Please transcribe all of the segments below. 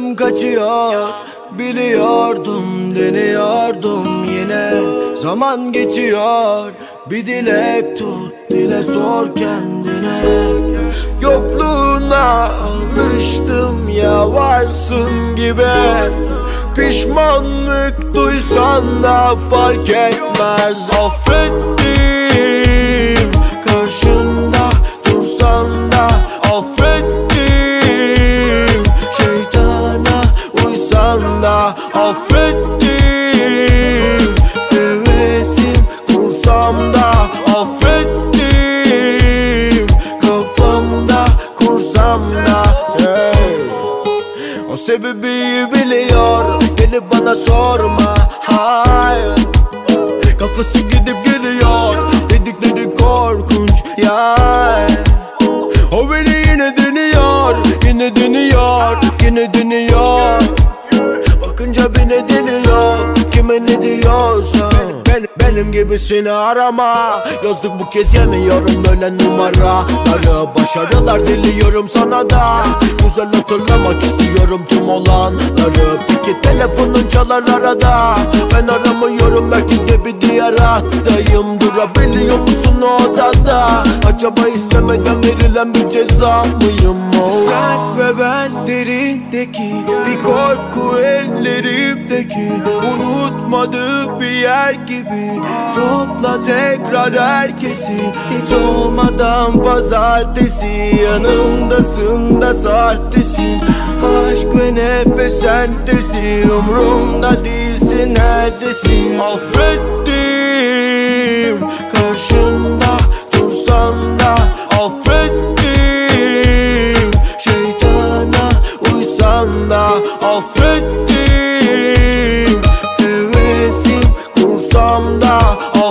Aklım kaçıyor, biliyordum, deniyordum yine. Zaman geçiyor, bir dilek tut, dile sor kendine. Yokluğuna alıştım ya, varsın gibi. Pişmanlık duysan da fark etmez. Affettim, karşında dursan da affettim. Şeytana uysan da affettim. Hevesim kursam da affettim. Kafamda kursam da hey. O sebebi biliyor, gelip bana sorma, hayır. Kafası gidip geliyor, dedikleri korkunç ya. O beni yine deniyor, yine deniyor, yine deniyor. Bakınca beni deniyor, kime ne diyorsa. Benim gibisini arama. Yazdık bu kez yemiyorum öyle numaraları. Başarılar diliyorum sana da. Güzel hatırlamak istiyorum tüm olanları. Peki telefonun çalar arada. Ben aramıyorum, belki de bir diğer hattayım. Durabiliyor musun o odada? Acaba istemeden verilen bir ceza mıyım o? Sen ve ben derindeki bir korku, ellerimdeki unutmadığı bir yer gibi. Topla tekrar herkesi, hiç olmadan pazartesi. Yanımdasın da sahtesin. Aşk ve nefes sentezi. Umrumda değilsin, neredesin? Affettim, karşında dursan da affettim. Şeytana uysan da affettim. Hevesim kursam da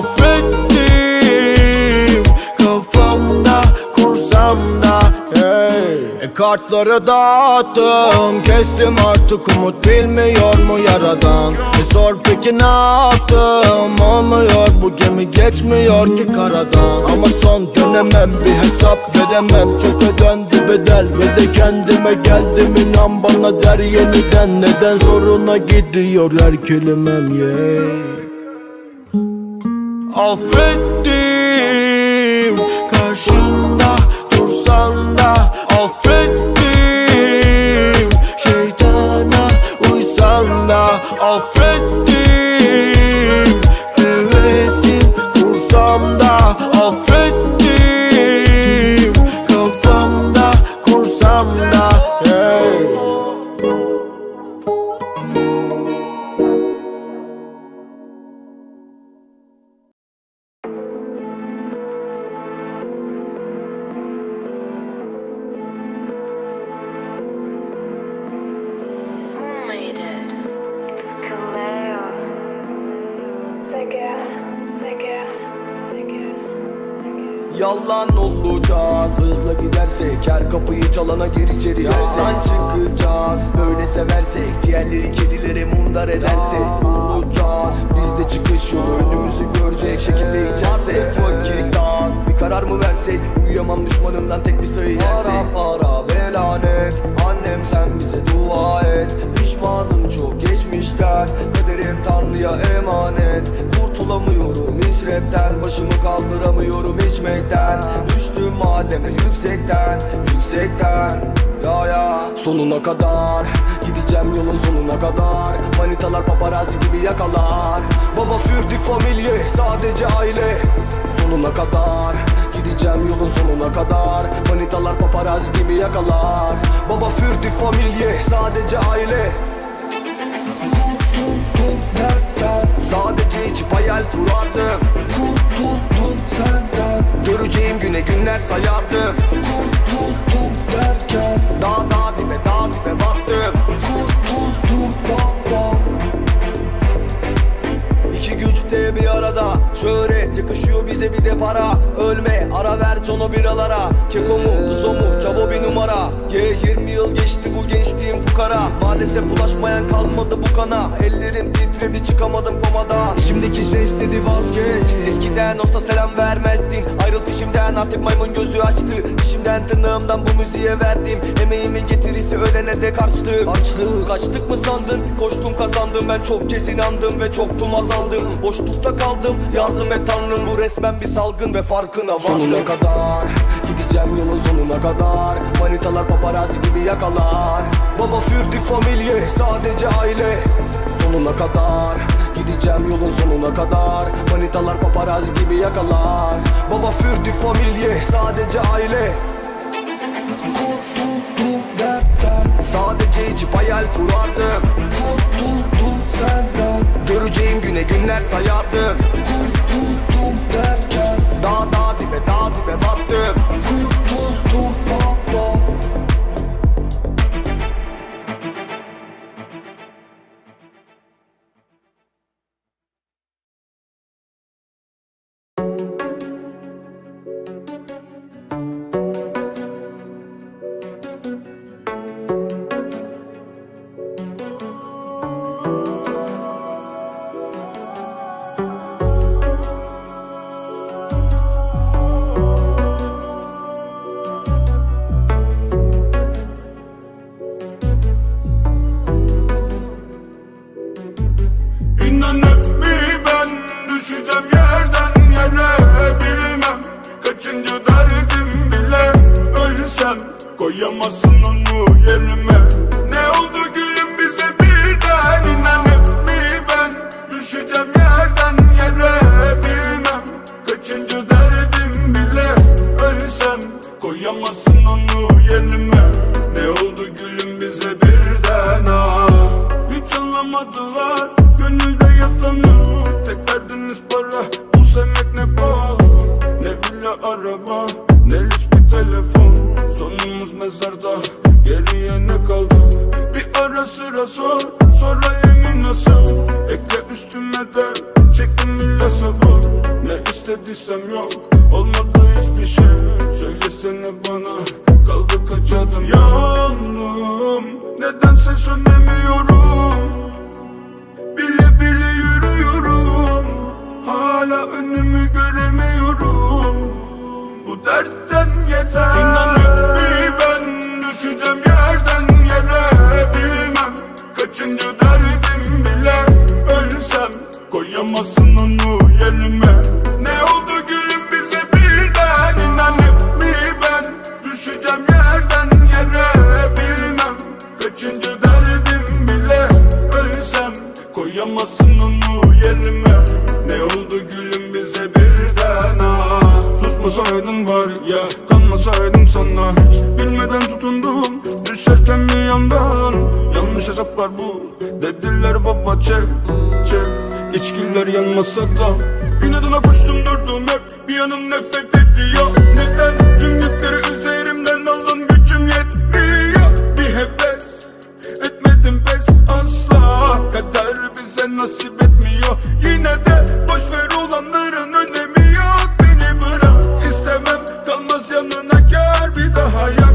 affettim. Kafamda kursam da hey. Kartları dağıttım, kestim artık, umut bilmiyor mu yaradan? Sor peki ne yaptım? Olmuyor, bu gemi geçmiyor ki karadan. Ama son dönemem, bir hesap veremem. Çok ödendi bedel ve de kendime geldim. İnan bana der yeniden, neden zoruna gidiyor her kelimem yeah. Affettim, karşımda dursan da affettim. Şeytana uysan da affettim. Hevesim kursam da affettim. Kafamda kursam da hey. Yalan olacağız, hızla gidersek. Her kapıyı çalana gir içeri dersek. Yalan çıkacağız, böyle seversek. Ciğerleri kedilere mundar edersek. Olacağız, bizde çıkış yolu. Önümüzü görecek şekilde içersek. Vakit az, bir karar mı versek? Uyuyamam düşmanımdan tek bir sayı yersek. Para ve lanet, annem sen bize dua et. Pişmanım çok geçmişten, kaderim Tanrı'ya emanet. Kurtulamıyorum hiç rapten, başımı kaldıramıyorum içmekten. Düştüm mahalleme yüksekten, yüksekten ya ya. Sonuna kadar gideceğim, yolun sonuna kadar. Manitalar paparazzi gibi yakalar. Baba für die Familie, sadece aile. Sonuna kadar gideceğim, yolun sonuna kadar. Manitalar paparazzi gibi yakalar. Baba für die Familie, sadece aile. Sadece içip hayal kurardım. Kurtuldum senden. Göreceğim güne günler sayardım. Kurtuldum derken dağ dibe baktım. Kurtuldum baba. İki güç de bir arada. Şöhret yakışıyor bize, bir de para. Ölme ara ver Jono biralara. Keko mu Luzo mu Çavo bir numara. 20 yıl geçti bu gençliğim fukara. Maalesef ulaşmayan kalmadı bu kana. Ellerim titredi çıkamadım komadan. Şimdiki ses dedi vazgeç. Eskiden olsa selam vermezdin. Ayrıl peşimden artık maymun gözü açtı. İşimden ben tırnağımdan bu müziğe verdim. Emeğimin getirisi ölene de karşılık. Kaçtık mı sandın? Koştum kazandım. Ben çok kez inandım ve çoktum azaldım. Boşlukta kaldım, yardım et Tanrım. Bu resmen bir salgın ve farkına vardım. Sonuna kadar gideceğim, yolun sonuna kadar. Manitalar paparazzi gibi yakalar. Baba für die Familie, sadece aile. Sonuna kadar gideceğim, yolun sonuna kadar. Manitalar paparazzi gibi yakalar. Baba für die Familie, sadece aile. Kurtuldum dertten, Sadece içip hayal kurardım. kurtuldum senden. Göreceğim güne günler sayardım. Kurtuldum derken, Dağ dibe battım. kurtuldum baba. İnanıp mi ben düşeceğim yerden yere, bilmem kaçıncı derdim bile. Ölsem koyamazsın onu yerime. Ne oldu gülüm bize birden? İnanıp mi ben düşeceğim yerden yere, bilmem kaçıncı derdim bile. Ölsem koyamazsın onu yerime. Ne oldu gülüm bize birden? Hiç anlamadılar gönülde yatanı. Tek derdiniz para, bu sevmek ne pahalı. Ne villa araba, ne lüks bir telefon. Sonumuz mezarda, geriye ne kaldı? Bir ara sıra sor, sorayım nasıl. Ekle üstüme de, çektim illa sabır. Ne istediysem yok, olmadı hiçbir şey. Söylesene bana, kaldı kaç adım? Yandım, nedense sönemiyorum. Bile bile yürüyorum, hala önümü göremiyorum. Bu dertten yeter. İnanıp mi ben düşeceğim yerden yere, bilmem kaçıncı derdim bile. Ölsem koyamazsın onu yerime. Ne oldu gülüm bize birden? İnanıp mi ben düşeceğim yerden yere, bilmem kaçıncı derdim bile. Ölsem koyamazsın onu yerime. Ne oldu gülüm bize birden? Susmasaydın var ya, kanmasaydım sana. Hiç bilmeden tutundum, düşerken bir yandan. Yanlış hesaplar bu, dediler baba çek. İçkiler yanmasa da inadına koştum durdum hep. Bir yanım nefret ediyor. Neden? Tüm yükleri üzerimden alın, gücüm yetmiyor. Bir heves etmedim pes asla. Kader bize nasip etmiyor. Yine de boşver, olanların önemi yok. Beni bırak, istemem kalmaz yanına, kâr bir daha yak.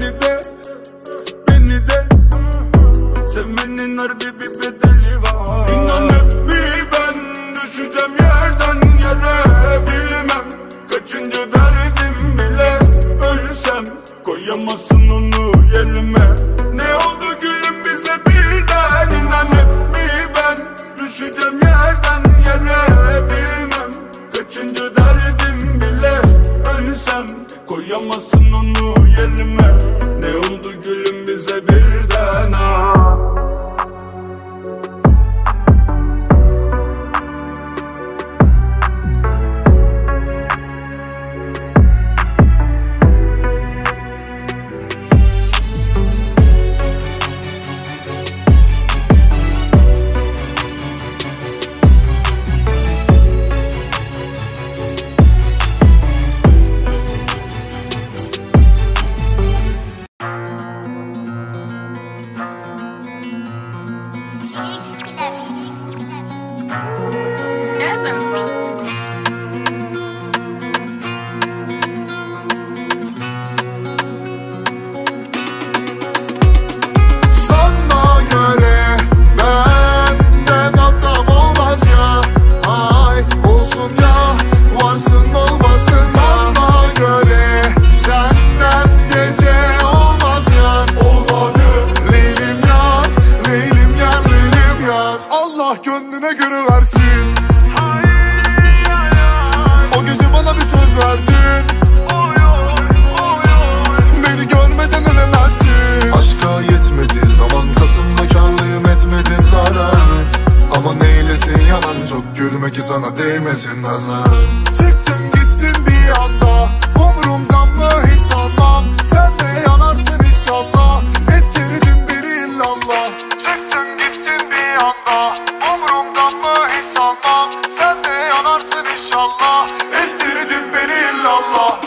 Beni de sevmenin harbi bir bedeli var. İnanıp mi ben düşeceğim yerden yere, bilmem kaçıncı derdim bile. Ölsem koyamazsın onu yerime. Ne oldu gülüm bize birden? İnanıp mi ben düşeceğim yerden yere, Allah gönlüne göre versin. O gece bana bir söz verdin, beni görmeden ölemezsin. Aşka yetmedi zaman, kasımda karlıyım, etmedim zarar. Ama neylesin yalan, çok gülme ki sana değmesin nazar. Çıktın gittin bir anda, umurumdan mı hiç sanmam. Sen de yanarsın inşallah, ettirdin beni illallah. Çıktın gittin bir anda, umurumdan mı hiç sanmam. Sen de yanarsın inşallah, ettirdin beni illallah.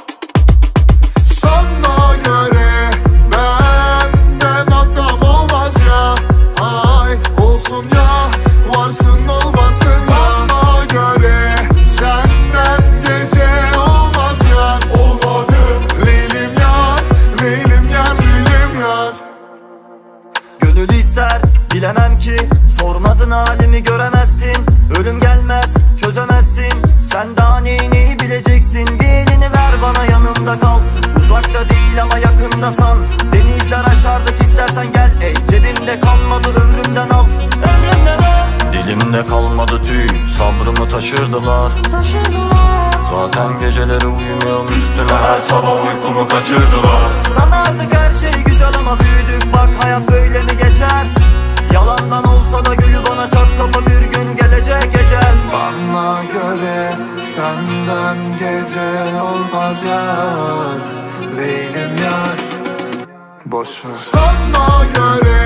Sana göre benden adam olmaz ya. Ay olsun ya, varsın olmasın ya. Bana göre Senden gece olmaz ya. olmadı. Leylim yar, leylim yar, leylim yar. Gönül ister, bilemem ki, sormadın halimi göremezsin. Ölüm gelmez, çözemezsin, sen daha neyi bileceksin. Bir elini ver bana, yanımda kal, uzakta değil ama yakındasan. Denizler aşardık, istersen gel, ey cebimde kalmadı, ömrümden al, ömrümden al. Dilimde kalmadı tüy, sabrımı taşırdılar. Zaten geceleri uyumuyorum üstüne, her sabah uykumu kaçırdılar. Sanardık her şey güzel ama büyüdük, bak hayat böyle mi geçer? Yalandan olsa da gülü bana çat kapı, bir gün gelecek ecel. Bana göre senden gece olmaz yar. Leylim yar, boş ver. Sana göre